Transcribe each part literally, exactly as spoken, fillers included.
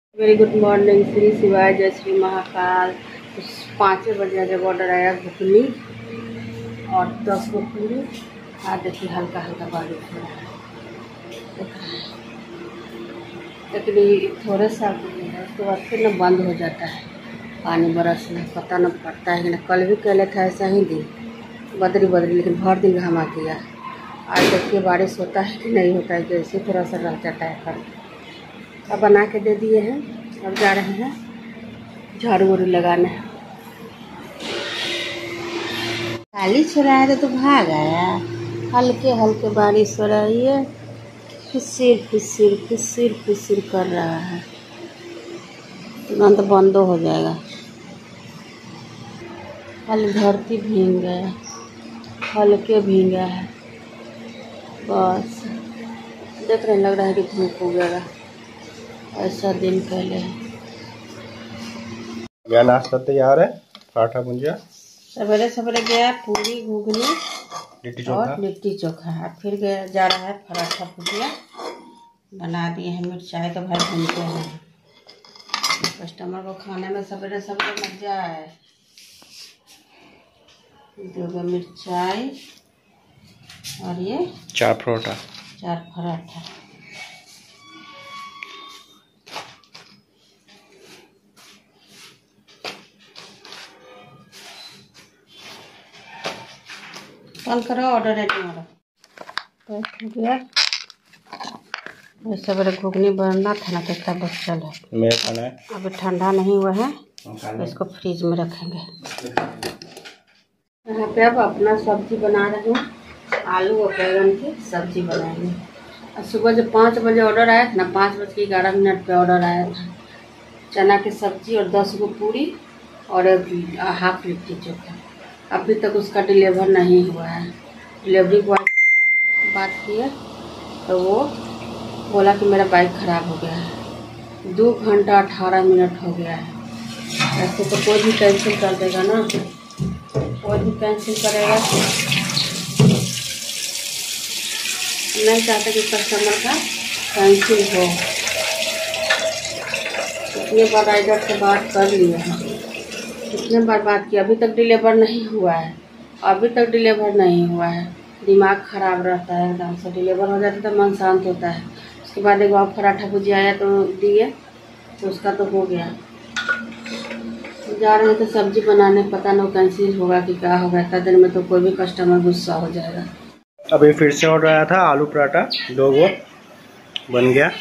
Very good morning. Shri शिवाय जय श्री महाकाल। तो पाँच बजे जब ऑर्डर आया घुगनी और दस को पूरी। आज देखिए हल्का हल्का बारिश हो रहा है, देख रहे हैं, लेकिन थोड़े सा है उसके बाद फिर ना बंद हो जाता है पानी बरसना, पता न पड़ता है कि ना। कल भी कहले था ऐसा ही दिन बदरी बदरी, लेकिन भर दिन घमा दिया। आज देखिए बारिश होता है कि नहीं होता है, जैसे थोड़ा सा रह जाता है कल। अब बना के दे दिए हैं, अब जा रहे हैं झाड़ू वाड़ू लगाने। खाली छुड़ाया तो, तो भाग आया। हल्के हल्के बारिश हो रही है, फिसिर फिसिर फिसिर फिसिर कर रहा है, तुरंत तो बंद हो जाएगा। खाली धरती भीग गया, हल्के भीगा है बस। देख रहे लग रहा है कि धूप हो गया, ऐसा दिन पहले है। क्या नाश्ता तैयार है? पराठा भुंजिया सवेरे सवेरे गया पूरी घुगनी लिट्टी और चोखा लिट्टी चोखा। अब फिर गया जा रहा है पराठा भुजिया बना दिए हैं। मिर्चाई तो भाई भूनते हैं, कस्टमर को खाने में सवेरे सवेरे मजा है। दो मिर्चाई और ये चार परोठा चार पराठा। कल करो ऑर्डर है तुम्हारा। हो गया सवेरे घुगनी बनना था ना, कितना बचल है। मेरा खाना है अभी ठंडा नहीं हुआ है, तो इसको फ्रिज में रखेंगे। यहाँ पे अब अपना सब्जी बना रहे हैं, आलू और बैंगन की सब्जी बनाएंगे। और सुबह जब पाँच बजे ऑर्डर आया था ना, पाँच बज के ग्यारह मिनट पे ऑर्डर आया था। चना की सब्जी और दस गो पूरी और एक हाफ लिट्टी चोखा। अभी तक उसका डिलीवर नहीं हुआ है। डिलीवरी बॉय से बात किए तो वो बोला कि मेरा बाइक ख़राब हो गया है। दो घंटा अठारह मिनट हो गया है। ऐसे तो कोई भी कैंसिल कर देगा ना, कोई भी कैंसिल करेगा। नहीं चाहते कि कस्टमर का कैंसिल हो। इतने बार राइडर से बात कर लिए हैं, कितने बार बात किया, अभी तक डिलीवर नहीं हुआ है। अभी तक डिलीवर नहीं हुआ है। दिमाग ख़राब रहता है एकदम से। डिलीवर हो जाता तो मन शांत होता है। उसके बाद एक बार पराठा भुजिया आया तो दिए, तो उसका तो हो गया। जा रहे थे सब्जी बनाने, पता नहीं कैंसिल होगा कि क्या होगा। इतना देर में तो कोई भी कस्टमर गुस्सा हो जाएगा। अभी फिर से ऑर्डर आया था आलू पराठा, दो गो बन गया।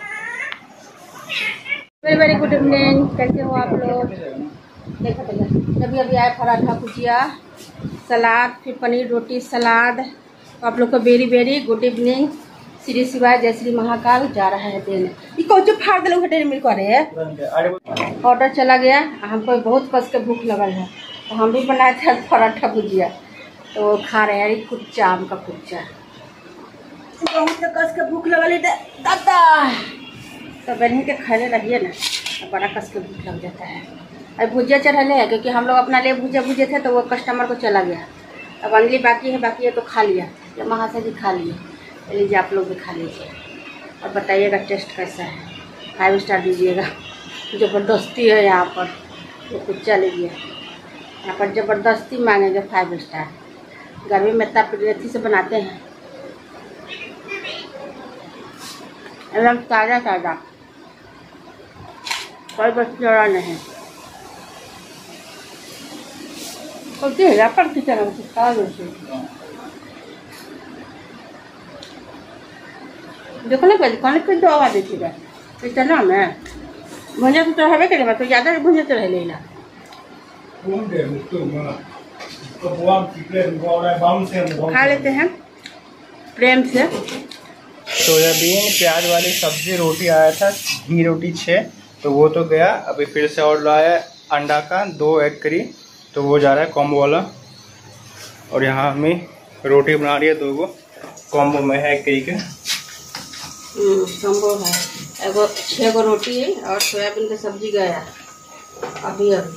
वेरी वेरी गुड इवनिंग, कैसे हो आप लोग? देखो पहले अभी अभी आए पराठा भुजिया सलाद, फिर पनीर रोटी सलाद। तो आप लोग को very very good evening. Shri शिवाय जय श्री महाकाल। जा रहा है देने ये कौन जो फाड़ दिलो हटे मिल करे। ऑर्डर चला गया, हमको बहुत कस के भूख लगल है, तो हम भी बनाए थे पराठा भुजिया, तो खा रहे हैं कुच्चा, आम का कुच्चा। बहुत कस के भूख लगल है दादा, तो बहन के खाने रहिए ना, तो बड़ा कस के भूख लग जाता है। अब भुजिया चढ़ले है क्योंकि हम लोग अपना लिए भुजिया भुजे थे, तो वो कस्टमर को चला गया। अब अंगली बाकी है, बाकी है तो खा लिया, जब वहाँ से भी खा लिए। लीजिए आप लोग भी खा लीजिए और बताइएगा टेस्ट कैसा है। फाइव स्टार दीजिएगा। ज़बरदस्ती है यहाँ पर, ये कुच्चा लीजिए। यहाँ पर ज़बरदस्ती मांगेंगे फाइव स्टार। गर्मी में इतना प्रेथी से बनाते हैं, एकदम ताज़ा ताज़ा, कोई बस जरा नहीं। होती है पर किचन देखो ना, कौन कौन तो आवाज़ देती है इतना में भुंजा तो चढ़ावे करे, तो ज़्यादा भुंजा चढ़े लेला। खा लेते हैं प्रेम से। सोयाबीन प्याज वाली सब्जी रोटी आया था, घी रोटी छः, तो वो तो गया। अभी फिर से ऑर्डर आया अंडा का, दो एग करी, तो वो जा रहा है कॉम्बो वाला। और यहाँ हमें रोटी बना रही है दो गो, कॉम्बो में है एक करी के कॉम्बो है। एगो छः गो रोटी है और सोयाबीन की सब्जी गया अभी अभी।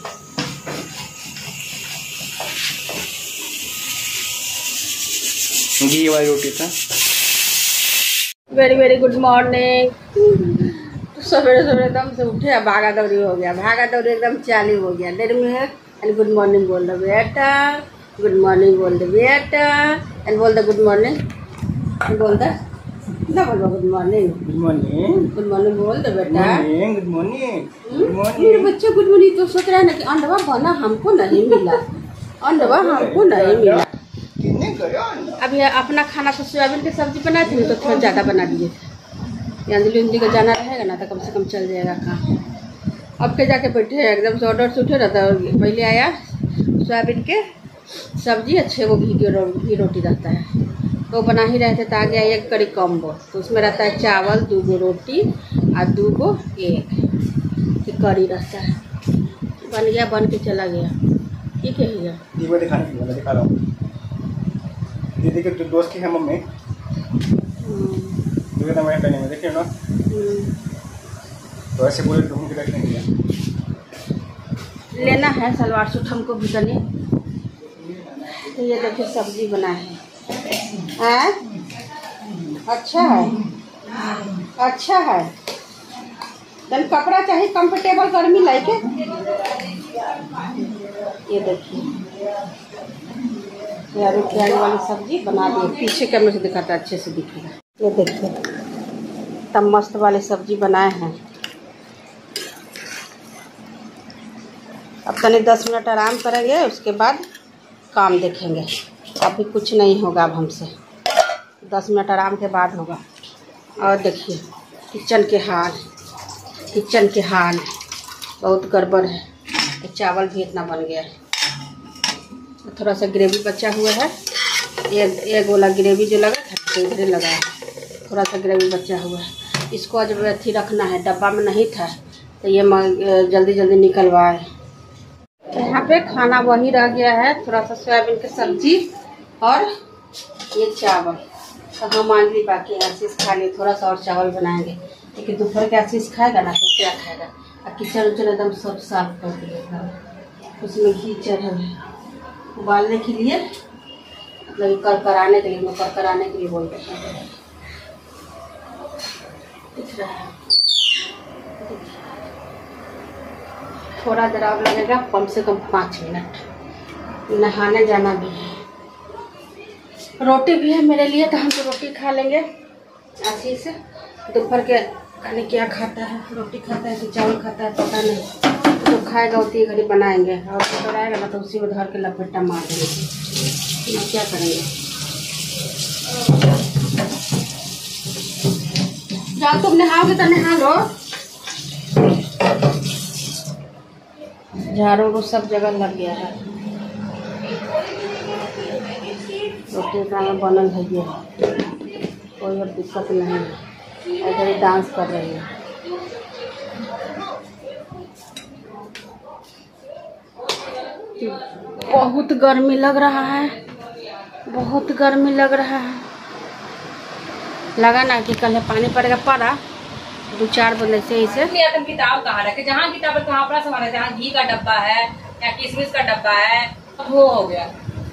घी वाली रोटी था। Very very good morning. सवेरे सवेरे एकदम से उठे, भागा दौड़ी हो गया, भागा दौड़ी एकदम चालू हो गया। डेढ़ मिनट एंड गुड मॉर्निंग बोल दो बेटा, गुड मॉर्निंग बोल दो बेटा, एंड बोल दो गुड मॉर्निंग, बोल दो ना, बोल दो good morning, good morning, good morning बोल दो बेटा, गुड मॉर्निंग, गुड मॉर्निंग। मेरे बच्चे गुड मॉर्निंग तो सोच रहा है ना कि अंडवा बना हमको नहीं मिला, अंडवा हमको नहीं मिला। अभी अपना खाना तो सोयाबीन की सब्जी बनाए थे तो थोड़ा ज़्यादा बना दिए थे। अंजलि उंजलि का जाना रहेगा ना तो कम से कम चल जाएगा काम। अब के जाके बैठे हैं एकदम से ऑर्डर से उठे रहता है। पहले आया सोयाबीन के सब्जी, अच्छे वो घी की रो, घी रोटी रहता है तो बना ही रहे थे। तो आ गया एक कड़ी कॉम्बो, तो उसमें रहता है चावल, दो गो रोटी और दो गो एक कड़ी रहता है। बन गया, बन के चला गया। ठीक है भैया, दीदी दिखाने के लिए मैं दिखा रहा हूँ। दीदी के तो दोस्त की है मम्मी, दीदी तो मैं पहने में देखिए ना, तो ऐसे पूरे ढूंढ के रखने के लिए लेना है सलवार सूट हमको भी करनी। तो ये देखिए सब्जी बना है, हैं? अच्छा है, अच्छा है। तन कपड़ा चाहिए कंफर्टेबल, गर्मी लाइके। ये देखिए आलू प्याज वाली सब्जी बना दिए। पीछे कैमरे से दिखाता अच्छे से दिखेगा। ये देखिए तब मस्त वाली सब्जी बनाए हैं। अब तनी दस मिनट आराम करेंगे, उसके बाद काम देखेंगे। अभी कुछ नहीं होगा अब हमसे, दस मिनट आराम के बाद होगा। और देखिए किचन के हाल, किचन के हाल बहुत गड़बड़ है। तो चावल भी इतना बन गया है, थोड़ा सा ग्रेवी बचा हुआ है। एक एक वाला ग्रेवी जो लगा था तो इधर लगा है, थोड़ा सा ग्रेवी बचा हुआ है। इसको आज अथी रखना है, डब्बा में नहीं था तो ये जल्दी जल्दी निकलवाए। यहाँ पे खाना वही रह गया है, थोड़ा सा सोयाबीन की सब्जी और ये चावल। तो हम आंधी बाकी आशीष खा लिए, थोड़ा सा और चावल बनाएंगे, लेकिन दोपहर के आशीष खाएगा ना तो क्या खाएगा। और किचन उचन एकदम सब साफ कर दिएगा, उसमें घी चढ़ल है उबालने के लिए, मतलब कर कराने के लिए, मैं कर कराने के लिए बोल रही हूँ। दिख रहा है, थोड़ा देर और लगेगा, कम से कम पाँच मिनट। नहाने जाना भी है, रोटी भी है मेरे लिए, तो हम तो रोटी खा लेंगे। आशीष दोपहर के खाने क्या खाता है, रोटी खाता है कि चावल खाता है पता नहीं, तो खाएगा उतनी घड़ी बनाएंगे। और तो आएगा ना तो उसी में धर के लपेटा मार देंगे। क्या करेंगे, जाओ तुम नहाओगे तो नहा लो। झाड़ू वो सब जगह लग गया है, रोटी का में बनल है, कोई और दिक्कत नहीं है। इधर ही डांस कर रही है। बहुत गर्मी लग रहा है, बहुत गर्मी लग रहा है। लगा ना कि कल पानी पड़ेगा, पड़ा दो चार बंदे से इसे। तुम किताब कहाँ रखे, जहाँ किताब है कहाँ अपना सामान है, जहाँ घी का डब्बा है या किशमिश का डब्बा है, वो हो गया।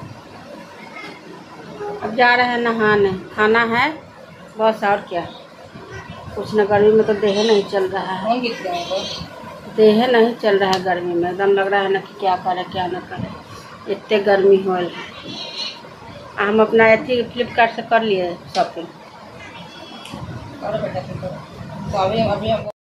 अब जा रहे हैं नहाने, खाना है बस, और क्या कुछ न। गर्मी में तो देह नहीं चल रहा है, देह नहीं चल रहा है गर्मी में। एकदम लग रहा है ना कि क्या करे क्या न करे, इतने गर्मी हो। हम अपना अथी फ्लिपकार्ट से कर लिए शॉपिंग। बेटा तो अभी अभी